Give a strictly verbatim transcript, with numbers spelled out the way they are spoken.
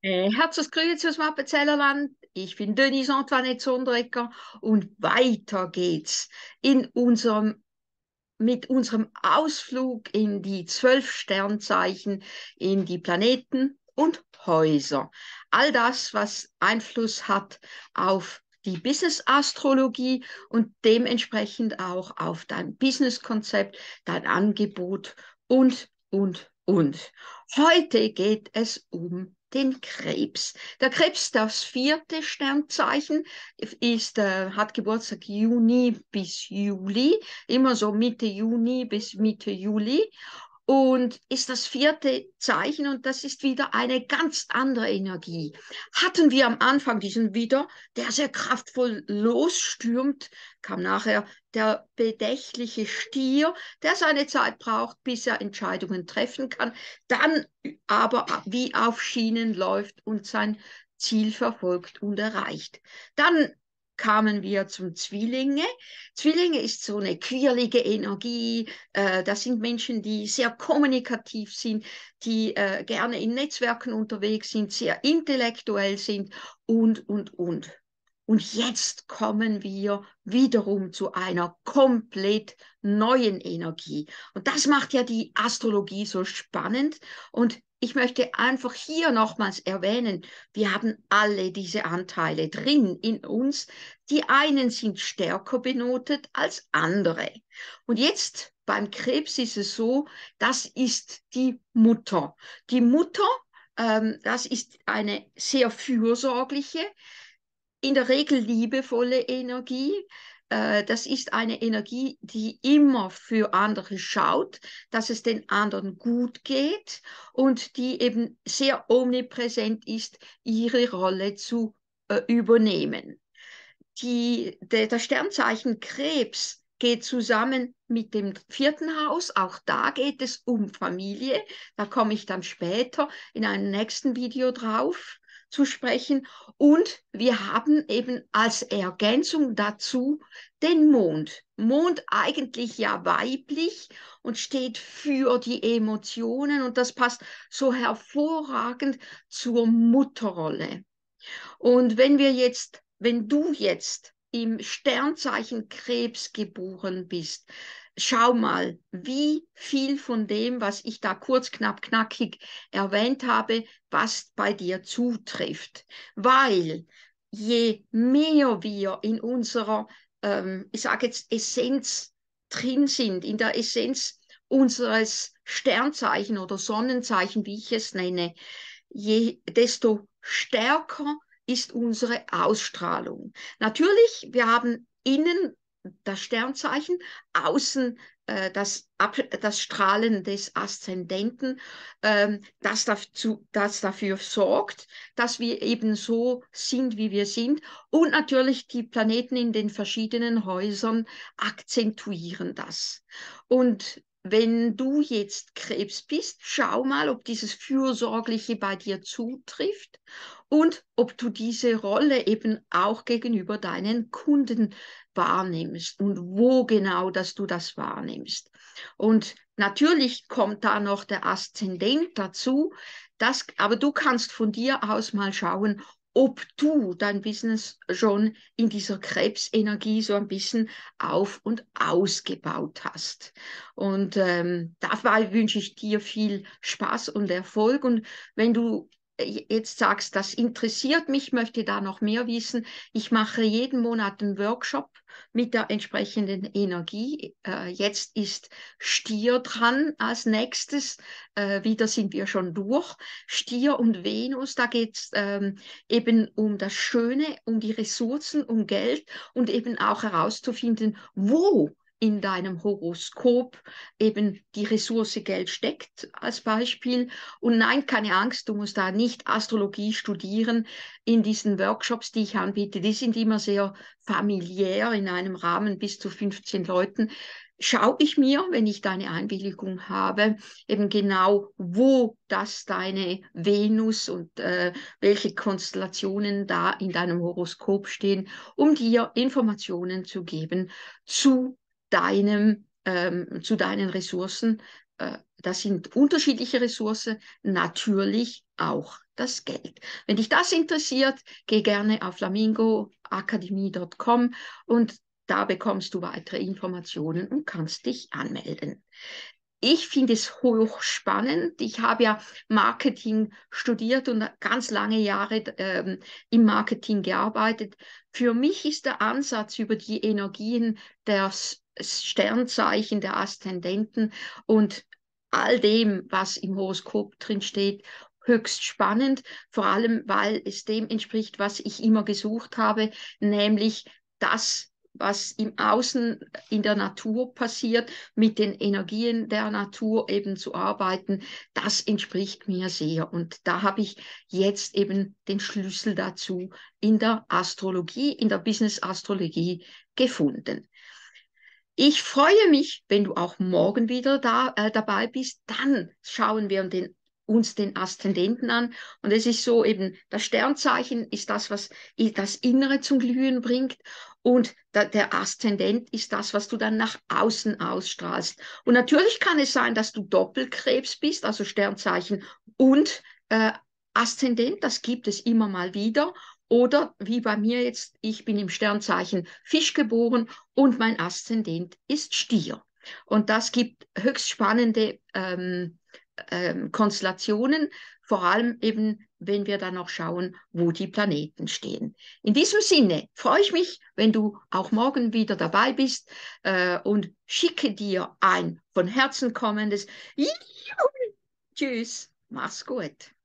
Äh, Herzlich Grüße aus dem Appenzellerland. Ich bin Denise Antoinette Sonderegger und weiter geht's in unserem, mit unserem Ausflug in die zwölf Sternzeichen, in die Planeten und Häuser. All das, was Einfluss hat auf die Business-Astrologie und dementsprechend auch auf dein Businesskonzept, dein Angebot und, und, und. Heute geht es um den Krebs. Der Krebs, das vierte Sternzeichen, ist, äh, hat Geburtstag Juni bis Juli, immer so Mitte Juni bis Mitte Juli und ist das vierte Zeichen und das ist wieder eine ganz andere Energie. Hatten wir am Anfang diesen wieder, der sehr kraftvoll losstürmt, kam nachher der bedächtliche Stier, der seine Zeit braucht, bis er Entscheidungen treffen kann, dann aber wie auf Schienen läuft und sein Ziel verfolgt und erreicht. Dann kamen wir zum Zwillinge. Zwillinge ist so eine quirlige Energie. Äh, das sind Menschen, die sehr kommunikativ sind, die äh, gerne in Netzwerken unterwegs sind, sehr intellektuell sind und, und, und. Und jetzt kommen wir wiederum zu einer komplett neuen Energie. Und das macht ja die Astrologie so spannend. Und ich möchte einfach hier nochmals erwähnen, wir haben alle diese Anteile drin in uns. Die einen sind stärker benotet als andere. Und jetzt beim Krebs ist es so, das ist die Mutter. Die Mutter, ähm, das ist eine sehr fürsorgliche, in der Regel liebevolle Energie. Äh, das ist eine Energie, die immer für andere schaut, dass es den anderen gut geht und die eben sehr omnipräsent ist, ihre Rolle zu äh, übernehmen. Die, der, das Sternzeichen Krebs geht zusammen mit dem vierten Haus. Auch da geht es um Familie. Da komme ich dann später in einem nächsten Video drauf zu sprechen. Und wir haben eben als Ergänzung dazu den Mond. Mond eigentlich ja weiblich und steht für die Emotionen und das passt so hervorragend zur Mutterrolle. Und wenn wir jetzt, wenn du jetzt im Sternzeichen Krebs geboren bist, schau mal, wie viel von dem, was ich da kurz, knapp, knackig erwähnt habe, was bei dir zutrifft. Weil je mehr wir in unserer, ähm, ich sage jetzt, Essenz drin sind, in der Essenz unseres Sternzeichen oder Sonnenzeichen, wie ich es nenne, je, desto stärker ist unsere Ausstrahlung. Natürlich, wir haben innen das Sternzeichen, außen äh, das, Ab das Strahlen des Aszendenten, ähm, das, dazu, das dafür sorgt, dass wir eben so sind, wie wir sind. Und natürlich die Planeten in den verschiedenen Häusern akzentuieren das. Und wenn du jetzt Krebs bist, schau mal, ob dieses Fürsorgliche bei dir zutrifft und ob du diese Rolle eben auch gegenüber deinen Kunden wahrnimmst und wo genau, dass du das wahrnimmst. Und natürlich kommt da noch der Aszendent dazu, das, aber du kannst von dir aus mal schauen, ob du dein Business schon in dieser Krebsenergie so ein bisschen auf und ausgebaut hast. Und ähm, dabei wünsche ich dir viel Spaß und Erfolg. Und wenn du jetzt sagst, das interessiert mich, möchte da noch mehr wissen, ich mache jeden Monat einen Workshop mit der entsprechenden Energie. Äh, jetzt ist Stier dran als nächstes. Äh, wieder sind wir schon durch. Stier und Venus, da geht es ähm, eben um das Schöne, um die Ressourcen, um Geld und eben auch herauszufinden, wo in deinem Horoskop eben die Ressource Geld steckt als Beispiel. Und nein, keine Angst, du musst da nicht Astrologie studieren in diesen Workshops, die ich anbiete. Die sind immer sehr familiär in einem Rahmen bis zu fünfzehn Leuten. Schaue ich mir, wenn ich deine Einwilligung habe, eben genau, wo das deine Venus und äh, welche Konstellationen da in deinem Horoskop stehen, um dir Informationen zu geben zu deinem, ähm, zu deinen Ressourcen, äh, das sind unterschiedliche Ressourcen, natürlich auch das Geld. Wenn dich das interessiert, geh gerne auf flamingo akademie punkt com und da bekommst du weitere Informationen und kannst dich anmelden. Ich finde es hochspannend. Ich habe ja Marketing studiert und ganz lange Jahre ähm, im Marketing gearbeitet. Für mich ist der Ansatz über die Energien der Sternzeichen, der Aszendenten und all dem, was im Horoskop drin steht, höchst spannend, vor allem weil es dem entspricht, was ich immer gesucht habe, nämlich das, was im Außen in der Natur passiert, mit den Energien der Natur eben zu arbeiten, das entspricht mir sehr. Und da habe ich jetzt eben den Schlüssel dazu in der Astrologie, in der Business-Astrologie gefunden. Ich freue mich, wenn du auch morgen wieder da, äh, dabei bist. Dann schauen wir den, uns den Aszendenten an. Und es ist so eben, das Sternzeichen ist das, was das Innere zum Glühen bringt. Und der, der Aszendent ist das, was du dann nach außen ausstrahlst. Und natürlich kann es sein, dass du Doppelkrebs bist, also Sternzeichen und äh, Aszendent. Das gibt es immer mal wieder. Oder wie bei mir jetzt, ich bin im Sternzeichen Fisch geboren und mein Aszendent ist Stier. Und das gibt höchst spannende ähm, ähm, Konstellationen, vor allem eben, wenn wir dann noch schauen, wo die Planeten stehen. In diesem Sinne freue ich mich, wenn du auch morgen wieder dabei bist äh, und schicke dir ein von Herzen kommendes Juhu! Tschüss, mach's gut.